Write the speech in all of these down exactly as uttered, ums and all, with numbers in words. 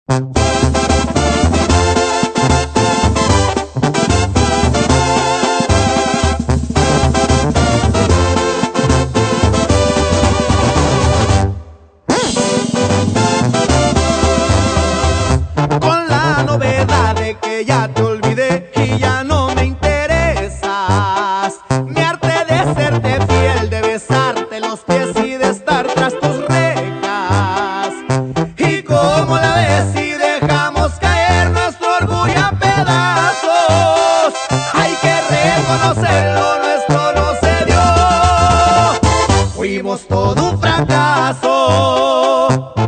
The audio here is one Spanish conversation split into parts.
Con la novedad de que ya te olvidé y ya no me interesas. Mi arte de serte fiel, de besarte los pies y de estar tras tus rejas. Y como la ves si dejamos caer nuestro orgullo a pedazos. Hay que reconocerlo, nuestro no se dio. Fuimos todo un fracaso.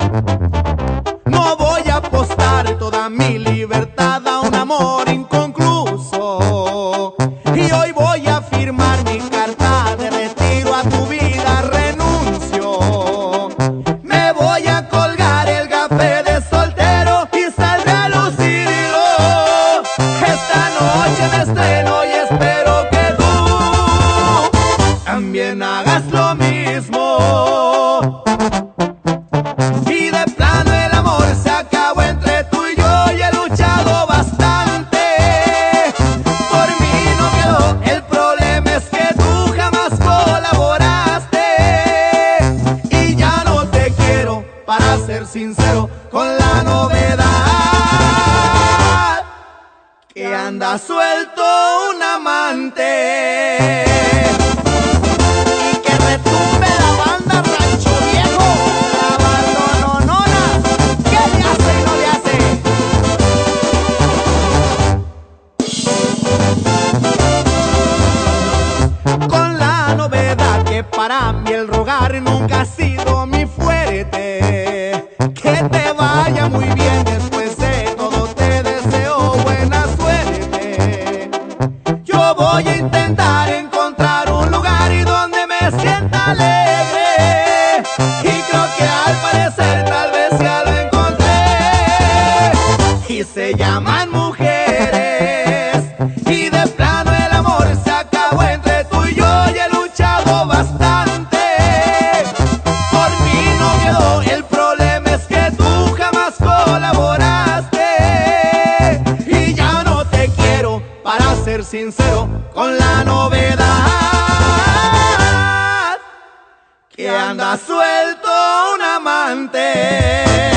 No voy a apostar toda mi libertad a un amor inconcluso. Y hoy voy a firmar mi carta de retiro, a tu vida renuncio. Me voy a colgar el gafé de soltero y saldré a lucirlo. Esta noche me estreno y espero que tú también hagas lo mismo. Y de plano el amor se acabó entre tú y yo, y he luchado bastante. Por mí no quedó, el problema es que tú jamás colaboraste. Y ya no te quiero, para ser sincero, con la novedad que anda suelto un amante. Y que retumbe la banda Rancho Viejo, la bandononona, que le hace y no le hace. Con la novedad que para mí el rogar nunca ha sido mi fuerte. Que te vaya muy bien, después de todo te deseo buena suerte. Yo voy a intentar encontrar un lugar y donde me sienta alegre. Y creo que al parecer tal vez ya lo encontré. Y se llaman mujeres. Y de plano el amor se acabó entre tú y yo, y he luchado bastante. Por mí no quedó, el problema es que tú jamás colaboraste. Y ya no te quiero, para ser sincero, con la novedad que anda suelto un amante.